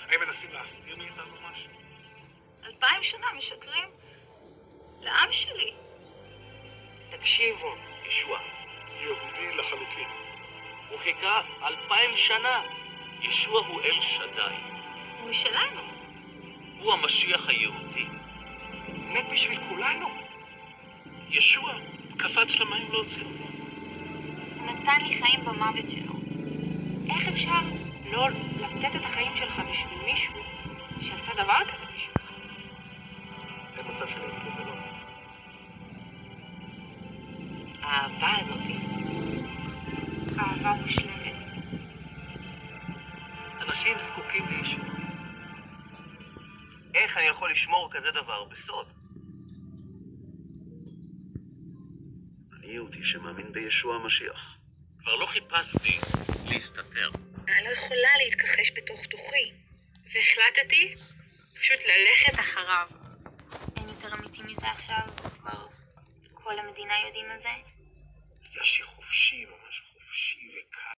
האם מנסים להסתיר מאיתנו משהו? 2000 שנה משקרים לעם שלי. תקשיבו, ישוע, יהודי לחלוטין. הוא חיכה 2000 שנה. ישוע הוא אל שדי. הוא שלנו. הוא המשיח היהודי. מת בשביל כולנו. ישוע קפץ למים להוציא אותו. הוא נתן לי חיים במוות שלו. איך אפשר לא לתת את החיים שלך בשביל מישהו שעשה דבר כזה בשבילך? אין מצב שאני אגיד לזה לא. האהבה הזאתי, אהבה מושלמת. אנשים זקוקים לישוע. איך אני יכול לשמור כזה דבר בסוד? אני יהודי שמאמין בישוע המשיח. כבר לא חיפשתי להסתתר. אני לא יכולה להתכחש בתוך תוכי, והחלטתי פשוט ללכת אחריו. אין יותר אמיתי מזה עכשיו, כבר כל המדינה יודעים על זה. הרגשתי חופשי, ממש חופשי וקל.